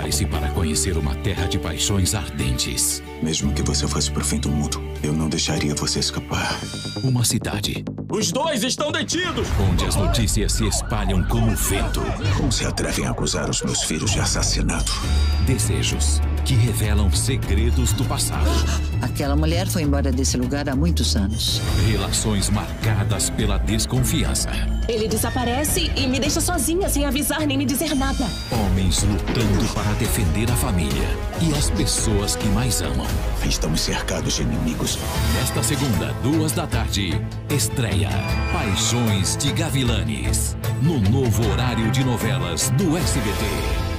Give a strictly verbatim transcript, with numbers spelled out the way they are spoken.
Prepare-se para conhecer uma terra de paixões ardentes. Mesmo que você fosse pro fim do mundo, eu não deixaria você escapar. Uma cidade... Os dois estão detidos! Onde as notícias se espalham como vento. Como se atrevem a acusar os meus filhos de assassinato? Desejos que revelam segredos do passado. Aquela mulher foi embora desse lugar há muitos anos. Relações marcadas pela desconfiança. Ele desaparece e me deixa sozinha, sem avisar nem me dizer nada. Homens lutando para defender a família e as pessoas que mais amam. Estamos cercados de inimigos. Nesta segunda, duas da tarde, estreia Paixões de Gavilanes, no novo horário de novelas do S B T.